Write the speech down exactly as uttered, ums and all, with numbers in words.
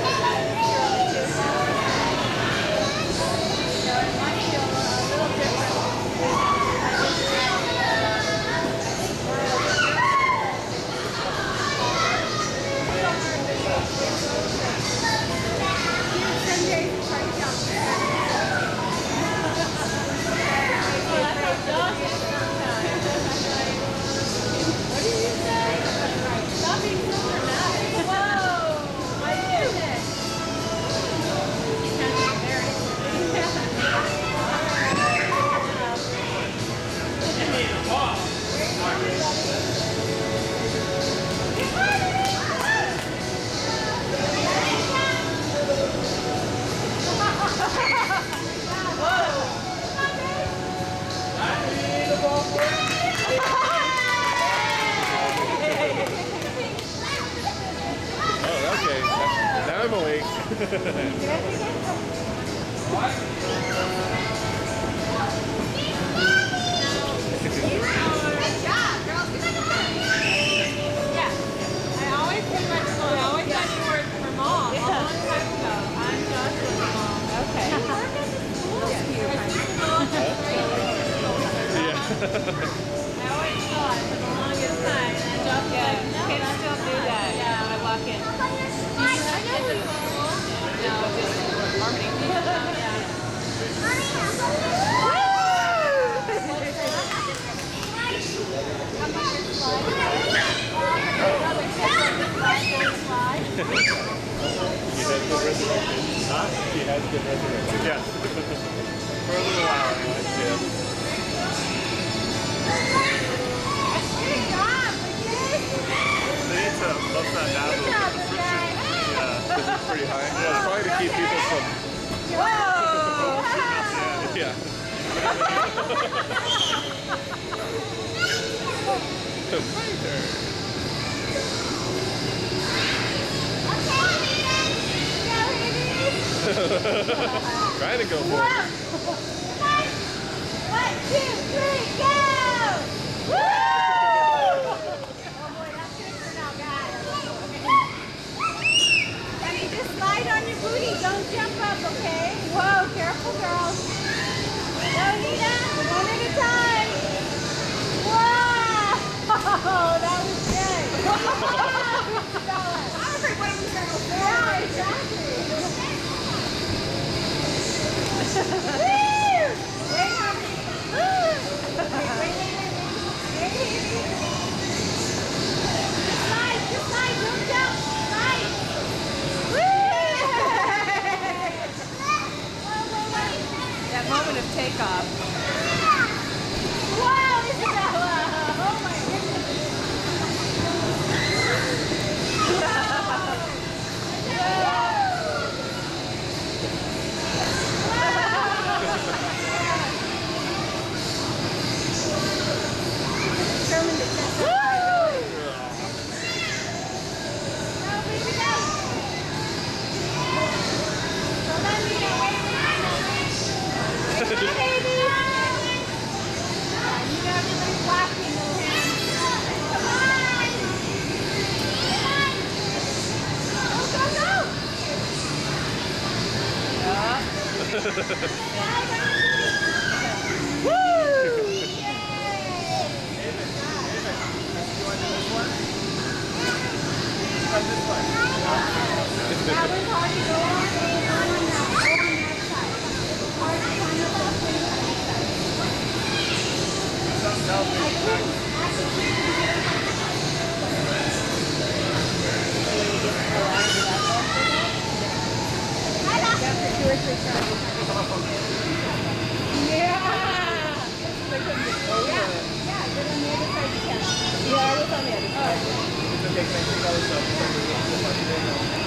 I'm awake. Good job, girls. Yeah. I always pretty much I always thought you were for mom. Yeah. A long time ago. I'm Joshua's mom. Okay. You work at the school. Yeah. I always thought for the longest time, and then Josh was like, no, kids still do that. Yeah, when I walk in. I know you school. No, just marketing. Yeah. She has good resurrection. Huh? She has good resurrection. Yeah. For a little while, anyway. Yeah. They need to buff that down a little bit. The friction, yeah, because it's pretty high. Yeah, it's probably to keep people from. Whoa! Yeah. My turn. Trying to go for it. One, two, three, go! Woo! Oh boy, that's good for now, guys. And you just slide on your booty. Don't jump up, okay? Whoa, careful, girls. Go, Nina. One at a time. Whoa! That was good. I was like, what are we going to go for? Yeah, exactly. Woo! Wait, honey. Wait, wait, wait, wait. Wait. Just slide, just slide, don't jump. Slide. Woo! That moment of takeoff. Wow, Isabella! Oh my goodness. Determined to catch up. Go, baby, go. Come on, Nina. Wait, wait, wait. Come on, baby. You got everybody clapping, little hands. Come on. Go, go, go. Woo! That was hard to go on, on, on that, go on that side. Hard to find a left way on that side. I couldn't, actually couldn't get it. I lost it. After two or three tries. Yeah! Yeah, yeah, you're on the other side you can. Yeah, I was on the other side. It's okay, can I take all this up?